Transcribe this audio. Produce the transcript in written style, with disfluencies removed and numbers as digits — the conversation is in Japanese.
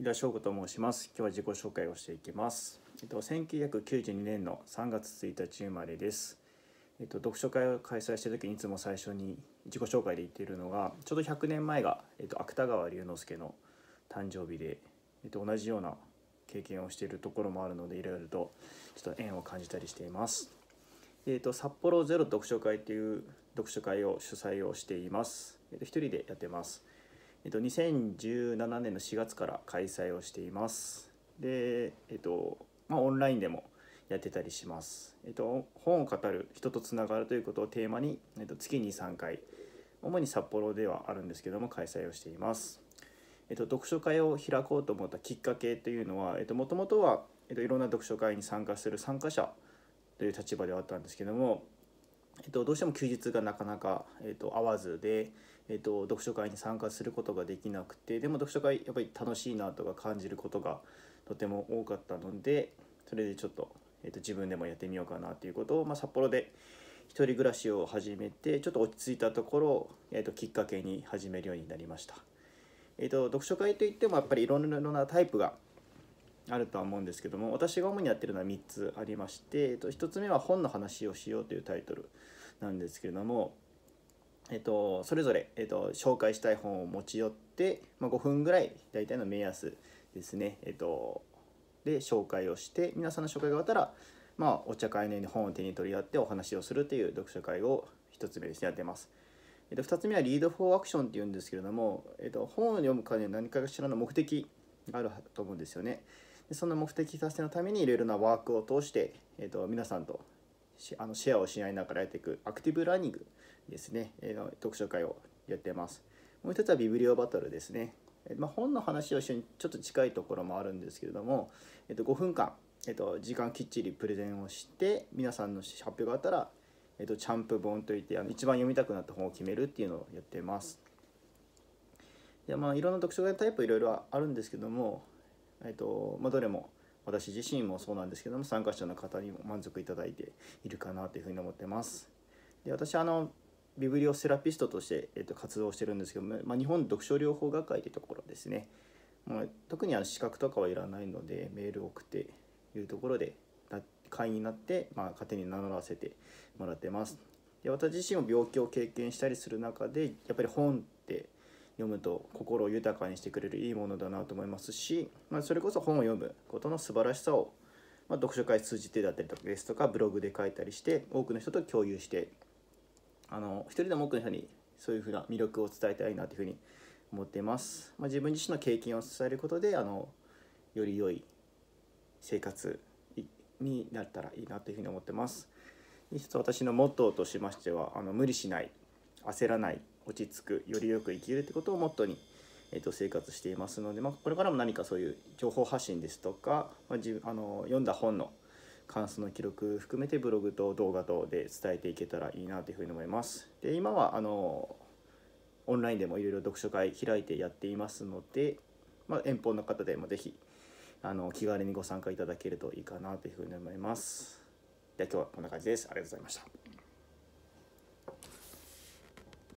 井田翔吾と申します。今日は自己紹介をしていきます。1992年の3月1日生まれです。読書会を開催した時にいつも最初に自己紹介で言っているのが、ちょうど100年前が、芥川龍之介の誕生日で、同じような経験をしているところもあるので、いろいろとちょっと縁を感じたりしています。札幌ゼロ読書会という読書会を主催をしています。一人でやってます。2017年の4月から開催をしています。で、オンラインでもやってたりします。本を語る、人とつながるということをテーマに、月に3回、主に札幌ではあるんですけども、開催をしています。読書会を開こうと思ったきっかけというのは、もともとは、いろんな読書会に参加する参加者という立場ではあったんですけども、どうしても休日がなかなか、合わずで、読書会に参加することができなくて、でも読書会やっぱり楽しいなとか感じることがとても多かったので、それでちょっと、自分でもやってみようかなということを、札幌で一人暮らしを始めてちょっと落ち着いたところ、きっかけに始めるようになりました。読書会といってもやっぱりいろんなタイプがあるとは思うんですけども、私が主にやってるのは3つありまして、1つ目は本の話をしようというタイトルなんですけれども、それぞれ、紹介したい本を持ち寄って、5分ぐらい大体の目安ですね、で紹介をして、皆さんの紹介が終わったら、お茶会のように本を手に取り合ってお話をするという読書会を1つ目ですね、やってます。2つ目はリードフォーアクションっていうんですけれども、本を読むかには何かしらの目的があると思うんですよね。でその目的達成のためにいろいろなワークを通して、皆さんとシェアをし合いながらやっていくアクティブラーニングですね、読書会をやってます。もう一つはビブリオバトルですね。本の話を一緒にちょっと近いところもあるんですけれども、5分間、時間きっちりプレゼンをして、皆さんの発表があったら、チャンプ本といって一番読みたくなった本を決めるっていうのをやってます。でいろんな読書会のタイプいろいろあるんですけども、どれも私自身もそうなんですけども、参加者の方にも満足いただいているかなというふうに思ってます。で私ビブリオセラピストとして、活動してるんですけども、日本読書療法学会というところですね。特に資格とかはいらないので、メールを送っているところで会員になって、勝手に名乗らせてもらってます。で私自身も病気を経験したりする中で、やっぱり本って読むと心を豊かにしてくれるいいものだなと思いますし、それこそ本を読むことの素晴らしさを、読書会通じてだったりとかですとか、ブログで書いたりして多くの人と共有して、一人でも多くの人にそういうふうな魅力を伝えたいなというふうに思っています。自分自身の経験を伝えることでより良い生活になったらいいなというふうに思ってます。一つ私のモットーとしましては、無理しない、焦らない、落ち着く、よりよく生きるということをモットーに、生活していますので、これからも何かそういう情報発信ですとか、読んだ本の感想の記録含めてブログと動画等で伝えていけたらいいなというふうに思います。で今はオンラインでもいろいろ読書会開いてやっていますので、遠方の方でもぜひ気軽にご参加いただけるといいかなというふうに思います。では今日はこんな感じです。ありがとうございました。